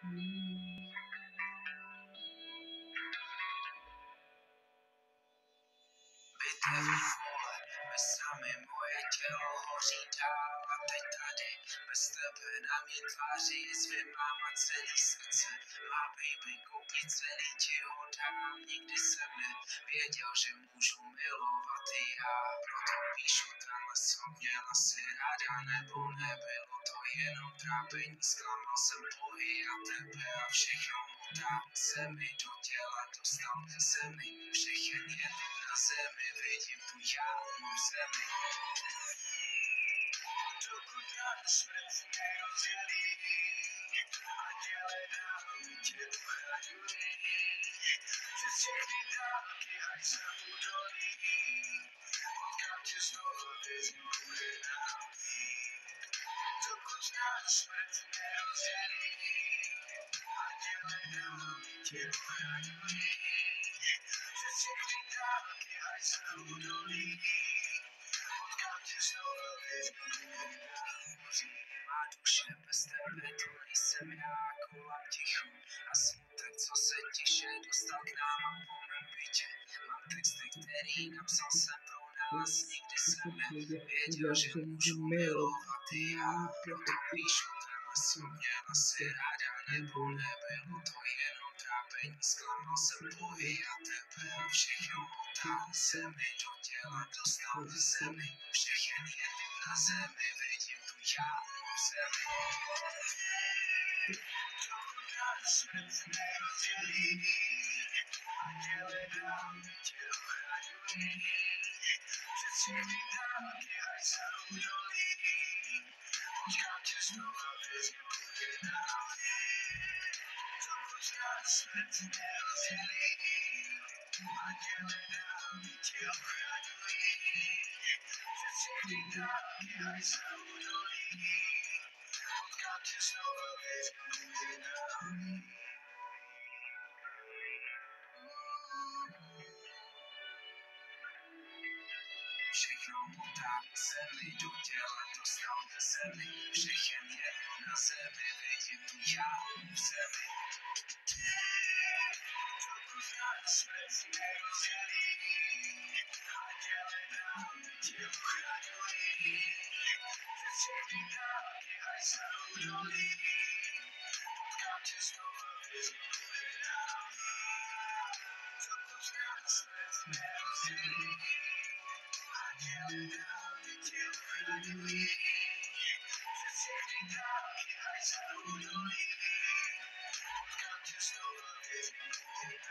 Bitev vole, bez sami moje tělo hoří dál a teď tady, bez tebe na mě tváří svým máma celý srdce. Má baby, koupí celý ti ho dám, nikdy jsem nevěděl, že můžu milovat i já. Proto píšu tenhle song, měla si ráda nebo nebylo to jenom trápení. Zklamal jsem bohy a tebe a všechno dám se mi do těla, dostal se mi všechen jen na zemi, vidím tu jámu v zemi. Dokud náš svět nerozdělí, anděle námi tě ochraňují, přes všechny dálky ať se udolí, potkám tě znovu, věřím, bude nám jít. Dokud náš svět nerozdělí, anděle námi tě ochraňují, přes všechny dálky ať se udolí, potkám tě znovu, věřím, bude nám jít. Má duše bez tebe, to nejsem já, kolem ticho a smutek, co se tiše dostal k nám a po mém bytě. Mám texty, který napsal jsem pro nás, nikdy jsem nevěděl, že můžu milovat i já. Proto píšu tenhle song, měla si ráda nebo nebylo to jenom trápení. Zklamal jsem bohy a tebe a všechno dál se mi do těla, dostal se mi všechen jen na zemi, vidím tu jámu v zemi. Dokud náš svět nerozdělí, anděle námi tě ochraňují, přes všechny dálky ať se udolí, potkám tě znova, věřím, bude nám jít. Dokud náš svět nerozdělí, anděle námi tě ochraňují, přes všechny dálky ať se udolí, potkám tě znova, věřím, bude nám jít. Všechno mu dám, se mi do těla, dostal se mi všechen je na zemi, vidím tu jámu v zemi. Dokud náš svět nerozdělí, anděle námi tě ochraňují, přes všechny dálky ať se udolí, potkám tě znova, věřím, bude nám jít. Dokud náš svět nerozdělí, anděle námi tě ochraňují, přes všechny dálky ať se udolí, potkám tě znova, věřím, bude nám jít.